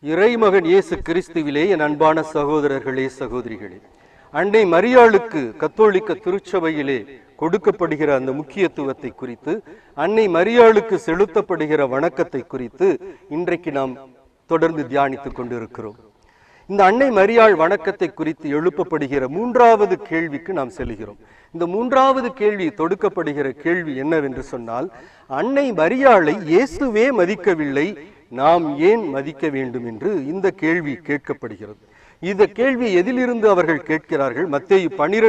இறைமகன் இயேசு கிறிஸ்துவிலே என் அன்பான சகோதரர்களே, சகோதரிகளே, அன்னை மரியாளுக்கு கத்தோலிக்க திருச்சபையிலே கொடுக்கப்படுகிற அந்த முக்கியத்துவத்தை குறித்து, அன்னை மரியாளுக்கு செலுத்தப்படுகிற வணக்கத்தை குறித்து இன்றைக்கு நாம் தொடர்ந்து தியானித்துக் கொண்டிருக்கிறோம். இந்த அன்னை மரியாள் வணக்கத்தை குறித்து எழுப்பப்படுகிற மூன்றாவது கேள்விக்கு நாம் செல்கிறோம். இந்த மூன்றாவது கேள்வி தொடுக்கப்படுகிற கேள்வி என்னவென்று சொன்னால், அன்னை மரியாளை இயேசுவே மதிக்கவில்லை, நாம் ஏன் மதிக்க வேண்டும் என்று இந்த கேள்வி கேட்கப்படுகிறது. இந்த கேள்வி எதிலிருந்து அவர்கள் கேட்கிறார்கள்? மத்தேயு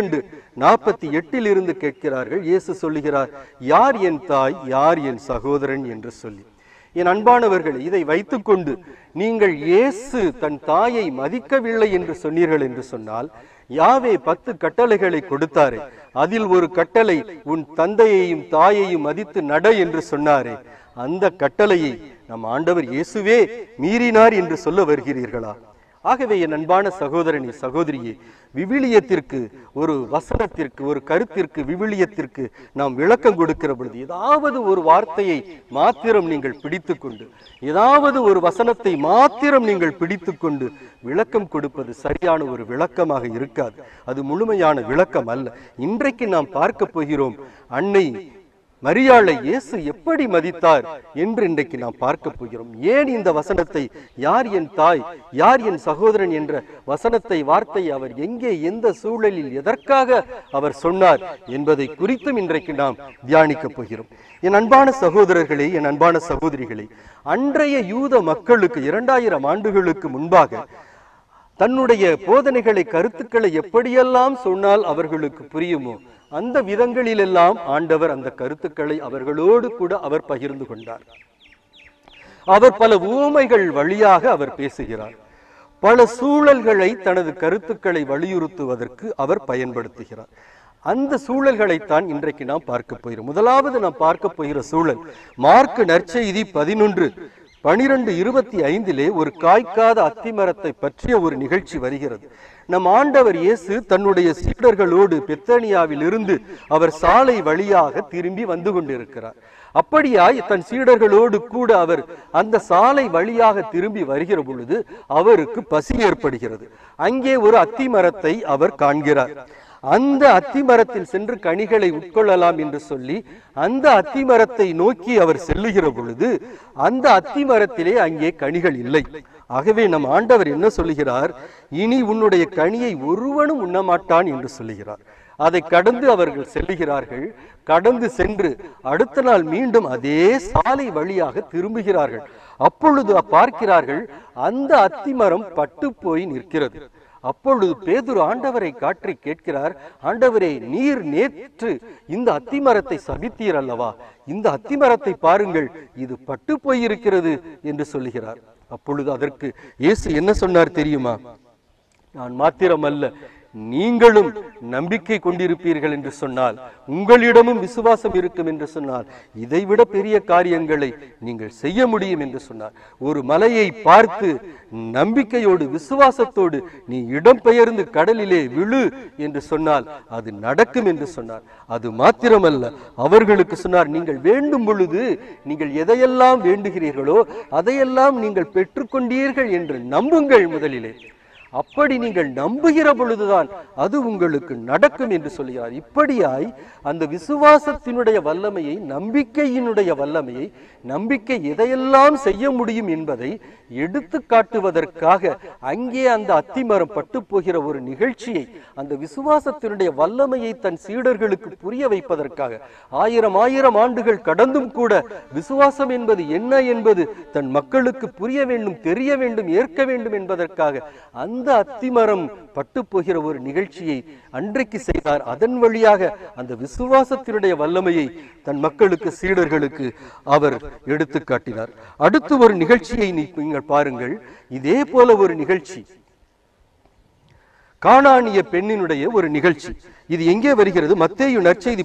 12:48 இருந்து கேட்கிறார்கள். இயேசு சொல்லுகிறார், யார் என் தாய், யார் என் சகோதரன் என்று சொல்லி. என் அன்பானவர்கள், இதை வைத்துக்கொண்டு நீங்கள் இயேசு தன் தாயை மதிக்கவில்லை என்று சொன்னீர்கள் என்று சொன்னால், யாவே 10 கட்டளைகளை கொடுத்தாரே, அதில் ஒரு கட்டளை உன் தந்தையையும் தாயையும் மதித்து நட என்று சொன்னாரே, அந்த கட்டளையை நம் ஆண்டவர் இயேசுவே மீறினார் என்று சொல்ல வருகிறீர்களா? ஆகவே என் அன்பான சகோதரனே, சகோதரியே, விவிலியத்திற்கு, ஒரு வசனத்திற்கு, ஒரு கருத்திற்கு, விவிலியத்திற்கு நாம் விளக்கம் கொடுக்கிற பொழுது ஏதாவது ஒரு வார்த்தையை மாத்திரம் நீங்கள் பிடித்துக்கொண்டு, ஏதாவது ஒரு வசனத்தை மாத்திரம் நீங்கள் பிடித்துக்கொண்டு விளக்கம் கொடுப்பது சரியான ஒரு விளக்கமாக இருக்காது. அது முழுமையான விளக்கம் அல்ல. இன்றைக்கு நாம் பார்க்க போகிறோம், அன்னை மரியாளை இயேசு எப்படி மதித்தார் என்று இன்றைக்கு நாம் பார்க்க போகிறோம். ஏன் இந்த வசனத்தை, யார் என் தாய், யார் என் சகோதரன் என்ற வசனத்தை, வார்த்தை அவர் எங்கே, எந்த சூழலில், எதற்காக அவர் சொன்னார் என்பதை குறித்தும் இன்றைக்கு நாம் தியானிக்க போகிறோம். என் அன்பான சகோதரர்களே, என் அன்பான சகோதரிகளே, அன்றைய யூத மக்களுக்கு 2000 ஆண்டுகளுக்கு முன்பாக தன்னுடைய போதனைகளை, கருத்துக்களை எப்படியெல்லாம் சொன்னால் அவர்களுக்கு புரியுமோ அந்த விதங்களிலெல்லாம் ஆண்டவர் அந்த கருத்துக்களை அவர்களோடு கூட அவர் பகிர்ந்து கொண்டார். அவர் பல உவமைகள் வழியாக அவர் பேசுகிறார். பல சூழல்களை தனது கருத்துக்களை வலியுறுத்துவதற்கு அவர் பயன்படுத்துகிறார். அந்த சூழல்களைத்தான் இன்றைக்கு நாம் பார்க்க போகிறோம். முதலாவது நாம் பார்க்க போகிற சூழல், மார்க்கு நற்செய்தி 11:12-25 ஒரு காய்க்காத அத்திமரத்தை பற்றிய ஒரு நிகழ்ச்சி வருகிறது. நம் ஆண்டவர் இயேசு தன்னுடைய சீடர்களோடு பெத்தானியாவில் இருந்து அவர் சாலை வழியாக திரும்பி வந்து கொண்டிருக்கிறார். அப்படியாய் தன் சீடர்களோடு கூட அவர் அந்த சாலை வழியாக திரும்பி வருகிற பொழுது அவருக்கு பசி ஏற்படுகிறது. அங்கே ஒரு அத்திமரத்தை அவர் காண்கிறார். அந்த அத்திமரத்தில் சென்று கனிகளை உட்கொள்ளலாம் என்று சொல்லி அந்த அத்திமரத்தை நோக்கி அவர் செல்லுகிற பொழுது அந்த அத்திமரத்திலே அங்கே கனிகள் இல்லை. ஆகவே நம் ஆண்டவர் என்ன சொல்லுகிறார்? இனி உன்னுடைய கனியை ஒருவனும் உண்ணமாட்டான் என்று சொல்லுகிறார். அதை கடந்து அவர்கள் செல்லுகிறார்கள். கடந்து சென்று அடுத்த நாள் மீண்டும் அதே சாலை வழியாக திரும்புகிறார்கள். அப்பொழுது பார்க்கிறார்கள், அந்த அத்திமரம் பட்டு போய் நிற்கிறது. அப்பொழுது பேதுரு ஆண்டவரை காட்டி கேட்கிறார், ஆண்டவரே, நீர் நேற்று இந்த அத்திமரத்தை சபித்தீர் அல்லவா? இந்த அத்திமரத்தை பாருங்கள், இது பட்டு போயிருக்கிறது என்று சொல்லுகிறார். அப்பொழுது அதற்கு இயேசு என்ன சொன்னார் தெரியுமா? நான் மாத்திரமல்ல, நீங்களும் நம்பிக்கை கொண்டிருப்பீர்கள் என்று சொன்னால், உங்களிடமும் விசுவாசம் இருக்கும் என்று சொன்னால், இதைவிட பெரிய காரியங்களை நீங்கள் செய்ய முடியும் என்று சொன்னார். ஒரு மலையை பார்த்து நம்பிக்கையோடு, விசுவாசத்தோடு நீ இடம்பெயர்ந்து கடலிலே விழு என்று சொன்னால் அது நடக்கும் என்று சொன்னார். அது மாத்திரமல்ல, அவர்களுக்கு சொன்னார், நீங்கள் வேண்டும் பொழுது நீங்கள் எதையெல்லாம் வேண்டுகிறீர்களோ அதையெல்லாம் நீங்கள் பெற்றுக்கொண்டீர்கள் என்று நம்புங்கள் முதலிலே. அப்படி நீங்கள் நம்புகிற பொழுதுதான் அது உங்களுக்கு நடக்கும் என்று சொல்கிறார். இப்படியாய் அந்த விசுவாசத்தினுடைய வல்லமையை, நம்பிக்கையினுடைய வல்லமையை, நம்பிக்கை எதையெல்லாம் செய்ய முடியும் என்பதை எடுத்து காட்டுவதற்காக அங்கே அந்த அத்திமரம் பட்டு போகிற ஒரு நிகழ்ச்சியை, அந்த விசுவாசத்தினுடைய வல்லமையை தன் சீடர்களுக்கு புரிய வைப்பதற்காக 1000 ஆண்டுகள் கடந்தும் கூட விசுவாசம் என்பது என்ன என்பது தன் மக்களுக்கு புரிய வேண்டும், தெரிய வேண்டும், ஏற்க வேண்டும் என்பதற்காக அந்த அத்திமரம் பட்டு போகிற ஒரு நிகழ்ச்சியை அன்றைக்கு செய்தார். அதன் வழியாக அந்த விசுவாசத்தினுடைய வல்லமையை தன் மக்களுக்கு, சீடர்களுக்கு அவர் எடுத்து காட்டினார். அடுத்து ஒரு நிகழ்ச்சியை நீங்கள் பாருங்கள். இதே போல ஒரு நிகழ்ச்சி, கானானிய பெண்ணினுடைய ஒரு நிகழ்ச்சி. இது எங்கே வருகிறது? மத்தேயு நற்செய்தி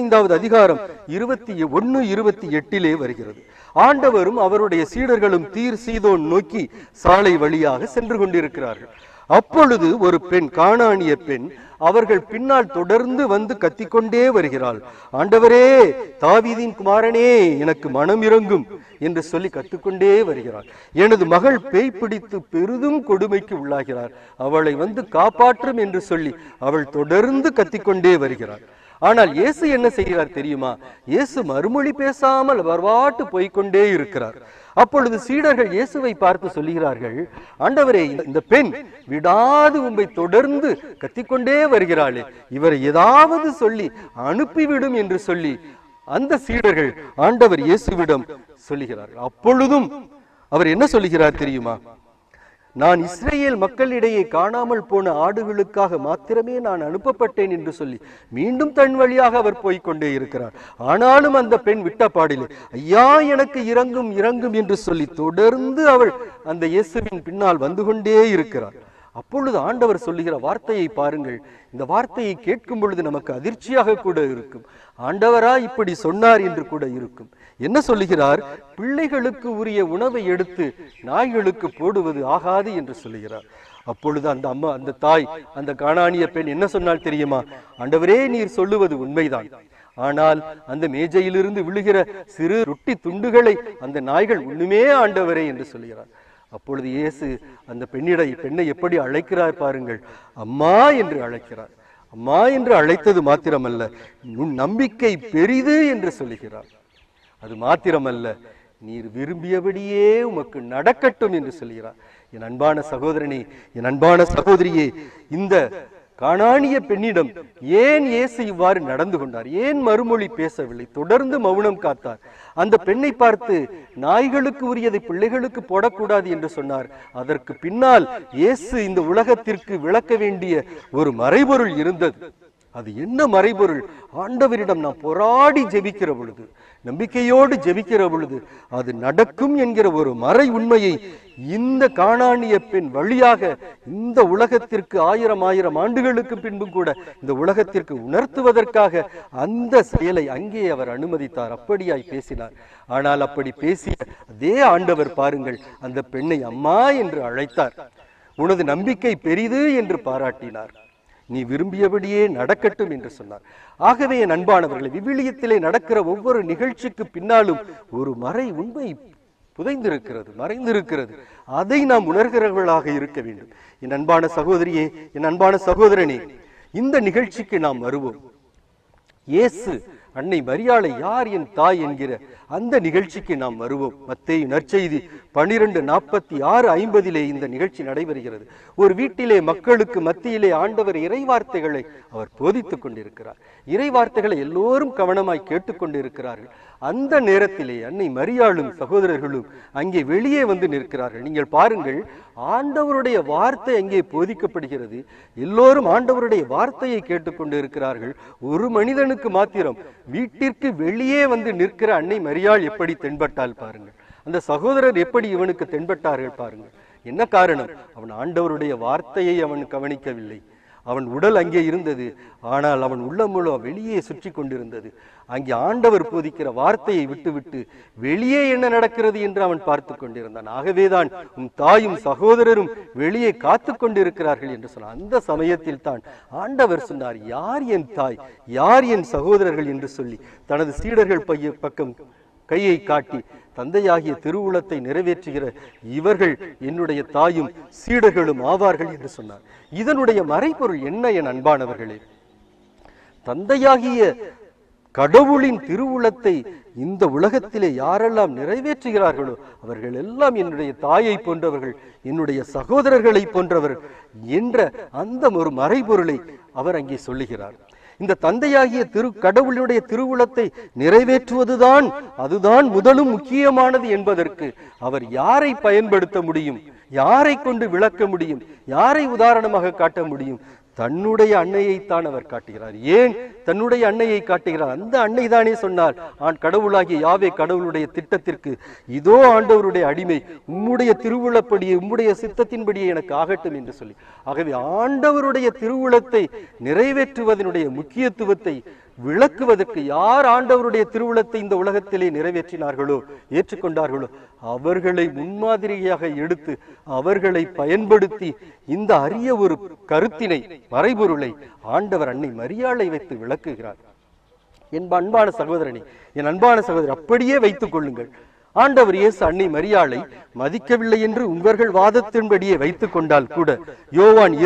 15:21-28 வருகிறது. ஆண்டவரும் அவருடைய சீடர்களும் தீர் சீதோன் நோக்கி சாலை வழியாக சென்று கொண்டிருக்கிறார்கள். அப்பொழுது ஒரு பெண், கானானிய பெண், அவர்கள் பின்னால் தொடர்ந்து வந்து கத்திக்கொண்டே வருகிறாள். ஆண்டவரே, தாவீதின் குமாரனே, எனக்கு மனம் இறங்கும் என்று சொல்லி கத்துக்கொண்டே வருகிறாள். எனது மகள் பேய் பிடித்து பெரிதும் கொடுமைக்கு உள்ளாகிறார், அவளை வந்து காப்பாற்றும் என்று சொல்லி அவள் தொடர்ந்து கத்திக்கொண்டே வருகிறாள். ஆனால் இயேசு என்ன செய்கிறார் தெரியுமா? இயேசு மறுமொழி பேசாமல் வரவாட்டு போய்கொண்டே இருக்கிறார். அப்பொழுது சீடர்கள் இயேசுவை பார்த்து சொல்லுகிறார்கள், ஆண்டவரே, இந்த பெண் விடாது உம்மை தொடர்ந்து கத்திக்கொண்டே வருகிறாளே, இவரை ஏதாவது சொல்லி அனுப்பிவிடும் என்று சொல்லி அந்த சீடர்கள் ஆண்டவர் இயேசுவிடம் சொல்லுகிறார்கள். அப்பொழுதும் அவர் என்ன சொல்லுகிறார் தெரியுமா? நான் இஸ்ரேல் மக்களிடையே காணாமல் போன ஆடுகளுக்காக மாத்திரமே நான் அனுப்பப்பட்டேன் என்று சொல்லி மீண்டும் தன் வழியாக அவர் போய்கொண்டே இருக்கிறார். ஆனாலும் அந்த பெண் விட்ட பாடிலே, ஐயா, எனக்கு இறங்கும் இறங்கும் என்று சொல்லி தொடர்ந்து அவள் அந்த இயேசுவின் பின்னால் வந்து கொண்டே இருக்கிறார். அப்பொழுது ஆண்டவர் சொல்லுகிற வார்த்தையை பாருங்கள். இந்த வார்த்தையை கேட்கும் பொழுது நமக்கு அதிர்ச்சியாக கூட இருக்கும். ஆண்டவரா இப்படி சொன்னார் என்று கூட இருக்கும். என்ன சொல்லுகிறார்? பிள்ளைகளுக்கு உரிய உணவை எடுத்து நாய்களுக்கு போடுவது ஆகாது என்று சொல்லுகிறார். அப்பொழுது அந்த அம்மா, அந்த தாய், அந்த கானானிய பெண் என்ன சொன்னால் தெரியுமா? ஆண்டவரே, நீர் சொல்லுவது உண்மைதான், ஆனால் அந்த மேஜையிலிருந்து விழுகிற சிறு ரொட்டி துண்டுகளை அந்த நாய்கள் உண்ணுமே ஆண்டவரே என்று சொல்லுகிறார். அப்பொழுது இயேசு அந்த பெண்ணை எப்படி அழைக்கிறார் பாருங்கள். அம்மா என்று அழைக்கிறார். அம்மா என்று அழைத்தது மாத்திரமல்ல, உன் நம்பிக்கை பெரிது என்று சொல்லுகிறார். அது மாத்திரமல்ல, நீர் விரும்பியபடியே உமக்கு நடக்கட்டும் என்று சொல்கிறார். என் அன்பான சகோதரனே, என் அன்பான சகோதரியே, இந்த கானானிய பெண்ணிடம் ஏன் இயேசு இவ்வாறு நடந்து கொண்டார்? ஏன் மறுமொழி பேசவில்லை? தொடர்ந்து மௌனம் காத்தார். அந்த பெண்ணை பார்த்து நாய்களுக்கு உரியதை பிள்ளைகளுக்கு போடக்கூடாது என்று சொன்னார். அதற்கு பின்னால் இயேசு இந்த உலகத்திற்கு விளக்க வேண்டிய ஒரு மறைபொருள் இருந்தது. அது என்ன மறைபொருள்? ஆண்டவரிடம் நாம் போராடி ஜெபிக்கிற பொழுது, நம்பிக்கையோடு ஜெபிக்கிற பொழுது அது நடக்கும் என்கிற ஒரு மறை உண்மையை இந்த கானானிய பெண் வழியாக இந்த உலகத்திற்கு ஆயிரம் ஆண்டுகளுக்கு பின்பும் கூட இந்த உலகத்திற்கு உணர்த்துவதற்காக அந்த செயலை அங்கே அவர் அனுமதித்தார். அப்படியாய் பேசினார். ஆனால் அப்படி பேசிய அதே ஆண்டவர் பாருங்கள், அந்த பெண்ணை அம்மா என்று அழைத்தார். உனது நம்பிக்கை பெரிது என்று பாராட்டினார். நீ விரும்பியபடியே நடக்கட்டும் என்று சொன்னார். ஆகவே என் அன்பானவர்களை, விவிலியத்திலே நடக்கிற ஒவ்வொரு நிகழ்ச்சிக்கு பின்னாலும் ஒரு மறை உண்மை புதைந்திருக்கிறது, மறைந்திருக்கிறது. அதை நாம் உணர்கிறவர்களாக இருக்க வேண்டும். என் அன்பான சகோதரியே, என் அன்பான சகோதரனே, இந்த நிகழ்ச்சிக்கு நாம் வருவோம். இயேசு அன்னை மரியாளை யார் என் தாய் என்கிற அந்த நிகழ்ச்சிக்கு நாம் வருவோம். மத்தேயு நற்செய்தி 12:46-50 இந்த நிகழ்ச்சி நடைபெறுகிறது. ஒரு வீட்டிலே மக்களுக்கு மத்தியிலே ஆண்டவர் இறைவார்த்தைகளை அவர் போதித்துக் கொண்டிருக்கிறார். இறைவார்த்தைகளை எல்லோரும் கவனமாய் கேட்டுக்கொண்டிருக்கிறார்கள். அந்த நேரத்திலே அன்னை மரியாளும் சகோதரர்களும் அங்கே வெளியே வந்து நிற்கிறார்கள். நீங்கள் பாருங்கள், ஆண்டவருடைய வார்த்தை அங்கே போதிக்கப்படுகிறது. எல்லோரும் ஆண்டவருடைய வார்த்தையை கேட்டுக்கொண்டு இருக்கிறார்கள். ஒரு மனிதனுக்கு மாத்திரம் வீட்டிற்கு வெளியே வந்து நிற்கிற அன்னை மரியாள் எப்படி தென்பட்டால் பாருங்கள். அந்த சகோதரர் எப்படி இவனுக்கு தென்பட்டார்கள் பாருங்கள். என்ன காரணம்? அவன் ஆண்டவருடைய வார்த்தையை அவன் கவனிக்கவில்லை. அவன் உடல் அங்கே இருந்தது, ஆனால் அவன் உள்ளமுள்ள வெளியே சுற்றி கொண்டிருந்தது. அங்கே ஆண்டவர் போதிக்கிற வார்த்தையை விட்டுவிட்டு வெளியே என்ன நடக்கிறது என்று அவன் பார்த்து கொண்டிருந்தான். ஆகவேதான் உன் தாயும் சகோதரரும் வெளியே காத்து கொண்டிருக்கிறார்கள் என்று சொன்னார். அந்த சமயத்தில் தான் ஆண்டவர் சொன்னார், யார் என் தாய், யார் என் சகோதரர்கள் என்று சொல்லி தனது சீடர்கள் பக்கம் கையை காட்டி, தந்தையாகிய திருவுளத்தை நிறைவேற்றுகிற இவர்கள் என்னுடைய தாயும் சீடர்களும் ஆவார்கள் என்று சொன்னார். இதனுடைய மறைபொருள் என்ன என் அன்பானவர்களே? தந்தையாகிய கடவுளின் திருவுளத்தை இந்த உலகத்திலே யாரெல்லாம் நிறைவேற்றுகிறார்களோ அவர்கள் எல்லாம் என்னுடைய தாயை போன்றவர்கள், என்னுடைய சகோதரர்களை போன்றவர்கள் என்ற அந்த ஒரு மறைபொருளை அவர் அங்கே சொல்லுகிறார். இந்த தந்தையாகிய கடவுளுடைய திருவுளத்தை நிறைவேற்றுவதுதான், அதுதான் முதலும் முக்கியமானது என்பதற்கு அவர் யாரை பயன்படுத்த முடியும்? யாரை கொண்டு விளக்க முடியும்? யாரை உதாரணமாக காட்ட முடியும்? தன்னுடைய அன்னையைத்தான் அவர் காட்டுகிறார். ஏன் தன்னுடைய அன்னையை காட்டுகிறார்? அந்த அன்னை தானே சொன்னார், கடவுளாகிய யாவே கடவுளுடைய திட்டத்திற்கு இதோ ஆண்டவருடைய அடிமை, உம்முடைய திருவுளப்படியே உம்முடைய சித்தத்தின்படியே எனக்கு ஆகட்டும் என்று சொல்லி. ஆகவே ஆண்டவருடைய திருவுளத்தை நிறைவேற்றுவதனுடைய முக்கியத்துவத்தை விளக்குவதற்கு யார் ஆண்டவருடைய திருவுளத்தை இந்த உலகத்திலே நிறைவேற்றினார்களோ, ஏற்றுக்கொண்டார்களோ, அவர்களை முன்மாதிரியாக எடுத்து அவர்களை பயன்படுத்தி இந்த அரிய ஒரு கருத்தினை, மறைபொருளை ஆண்டவர் அன்னை மரியாளை வைத்து விளக்குகிறார். என் அன்பான சகோதரனே, என் அன்பான சகோதரி, அப்படியே வைத்துக் கொள்ளுங்கள். ஆண்டவர் இயேசு அன்னை மரியாளை மதிக்கவில்லை என்று உங்கள் வாதத்தின்படியே வைத்துக் கொண்டால் கூட, யோவான்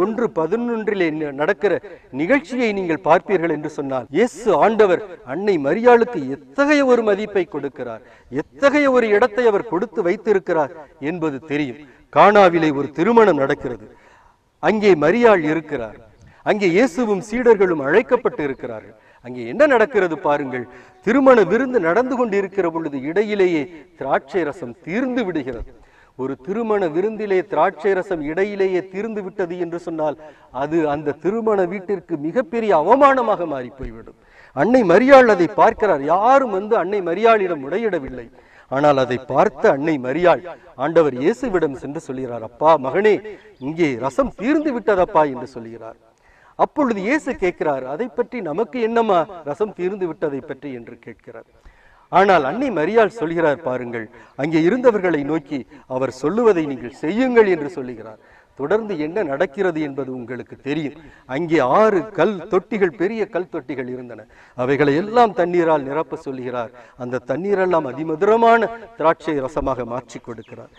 2:1-11 நடக்கிற நிகழ்ச்சியை நீங்கள் பார்ப்பீர்கள் என்று சொன்னால், இயேசு ஆண்டவர் அன்னை மரியாளுக்கு எத்தகைய ஒரு மதிப்பை கொடுக்கிறார், எத்தகைய ஒரு இடத்தை அவர் கொடுத்து வைத்திருக்கிறார் என்பது தெரியும். கானாவிலே ஒரு திருமணம் நடக்கிறது. அங்கே மரியாள் இருக்கிறார். அங்கே இயேசுவும் சீடர்களும் அழைக்கப்பட்டு இருக்கிறார்கள். அங்கே என்ன நடக்கிறது பாருங்கள். திருமண விருந்து நடந்து கொண்டிருக்கிற பொழுது இடையிலேயே திராட்சை ரசம் தீர்ந்து விடுகிறது. ஒரு திருமண விருந்திலே திராட்சை ரசம் இடையிலேயே தீர்ந்து விட்டது என்று சொன்னால் அது அந்த திருமண வீட்டிற்கு மிகப்பெரிய அவமானமாக மாறி போய்விடும். அன்னை மரியாள் அதை பார்க்கிறார். யாரும் அன்னை மரியாளிடம் முறையிடவில்லை. ஆனால் அதை பார்த்த அன்னை மரியாள் ஆண்டவர் இயேசுவிடம் சென்று சொல்கிறார், அப்பா மகனே, இங்கே ரசம் தீர்ந்து விட்டதப்பா என்று சொல்கிறார். அப்பொழுது இயேசு கேட்கிறார், அதை பற்றி நமக்கு என்னமா, ரசம் தீர்ந்து விட்டதை பற்றி என்று கேட்கிறார். ஆனால் அன்னை மரியாள் சொல்கிறார் பாருங்கள், அங்கே இருந்தவர்களை நோக்கி அவர் சொல்லுவதை நீங்கள் செய்யுங்கள் என்று சொல்லுகிறார். தொடர்ந்து என்ன நடக்கிறது என்பது உங்களுக்கு தெரியும். அங்கே 6 கல் தொட்டிகள், பெரிய கல் தொட்டிகள் இருந்தன. அவைகளை எல்லாம் தண்ணீரால் நிரப்ப சொல்லுகிறார். அந்த தண்ணீரெல்லாம் அதிமதுரமான திராட்சை ரசமாக மாற்றி கொடுக்கிறார்.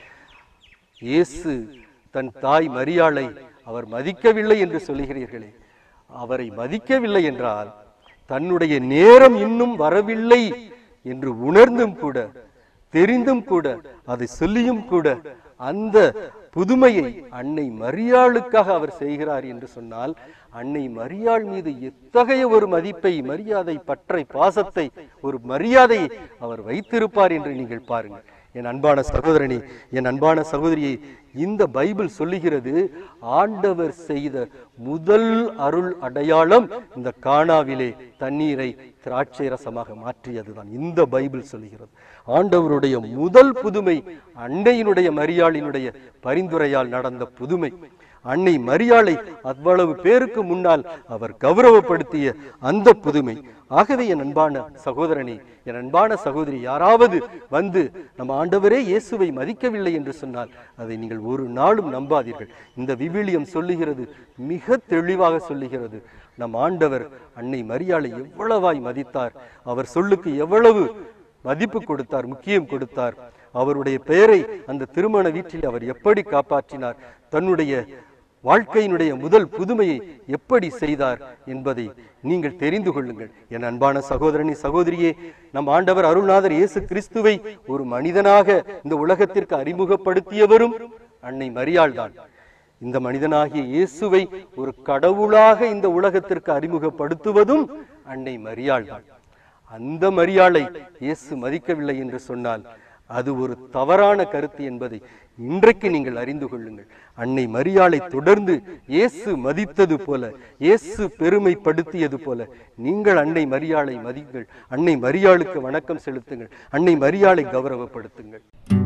இயேசு தன் தாய் மரியாளை அவர் மதிக்கவில்லை என்று சொல்லுகிறீர்களே, அவரை மதிக்கவில்லை என்றால் தன்னுடைய நேரம் இன்னும் வரவில்லை என்று உணர்ந்தும் கூட, தெரிந்தும் கூட, அதை சொல்லியும் கூட அந்த புதுமையை அன்னை மரியாளுக்காக அவர் செய்கிறார் என்று சொன்னால், அன்னை மரியாள் மீது எத்தகைய ஒரு மதிப்பை, மரியாதை, பற்றை, பாசத்தை, ஒரு மரியாதையை அவர் வைத்திருப்பார் என்று நீங்கள் பாருங்கள். என் அன்பான சகோதரனே, என் அன்பான சகோதரியை, இந்த பைபிள் சொல்லுகிறது, ஆண்டவர் செய்த முதல் அருள் அடையாளம் இந்த கானாவிலே தண்ணீரை திராட்சை ரசமாக மாற்றியதுதான். இந்த பைபிள் சொல்லுகிறது. ஆண்டவருடைய முதல் புதுமை அன்னையினுடைய மரியாளினுடைய பரிந்துரையால் நடந்த புதுமை. அன்னை மரியாளை அவ்வளவு பேருக்கு முன்னால் அவர் கௌரவப்படுத்திய அந்த புதுமை. ஆகவே என் அன்பான சகோதரனே, என் அன்பான சகோதரி, யாராவது நம்ம ஆண்டவரே இயேசுவை மதிக்கவில்லை என்று சொன்னால் அதை நீங்கள் ஒரு நாளும் நம்பாதீர்கள். இந்த விவிலியம் சொல்லுகிறது, மிக தெளிவாக சொல்லுகிறது, நம் ஆண்டவர் அன்னை மரியாளை எவ்வளவாய் மதித்தார், அவர் சொல்லுக்கு எவ்வளவு மதிப்பு கொடுத்தார், முக்கியம் கொடுத்தார். அவருடைய பெயரை அந்த திருமண வீட்டில் அவர் எப்படி காப்பாற்றினார், தன்னுடைய வாழ்க்கையினுடைய முதல் புதுமையை எப்படி செய்தார் என்பதை நீங்கள் தெரிந்து கொள்ளுங்கள். என் அன்பான சகோதரனி, சகோதரியே, நம் ஆண்டவர் அருள்நாதர் இயேசு கிறிஸ்துவை ஒரு மனிதனாக இந்த உலகத்திற்கு அறிமுகப்படுத்தியவரும் அன்னை மரியாள் தான். இந்த மனிதனாகிய இயேசுவை ஒரு கடவுளாக இந்த உலகத்திற்கு அறிமுகப்படுத்துவதும் அன்னை மரியாள் தான். அந்த மரியாளை இயேசு மதிக்கவில்லை என்று சொன்னால் அது ஒரு தவறான கருத்து என்பதை இன்றைக்கு நீங்கள் அறிந்து கொள்ளுங்கள். அன்னை மரியாளை தொடர்ந்து இயேசு மதித்தது போல, இயேசு பெருமைப்படுத்தியது போல நீங்கள் அன்னை மரியாளை மதிங்கள். அன்னை மரியாளுக்கு வணக்கம் செலுத்துங்கள். அன்னை மரியாளை கௌரவப்படுத்துங்கள்.